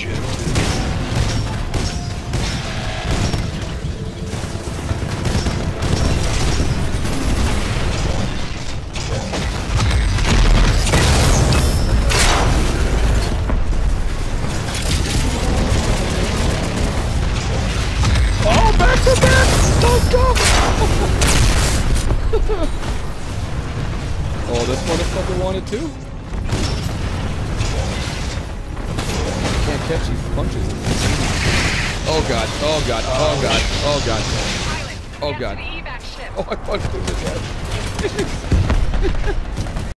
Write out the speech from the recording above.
Oh, back to back! Let's go! Oh, this motherfucker wanted to? Can't catch these punches. Oh god, oh god, oh god, oh god. Oh god. Oh, I punched him in the head.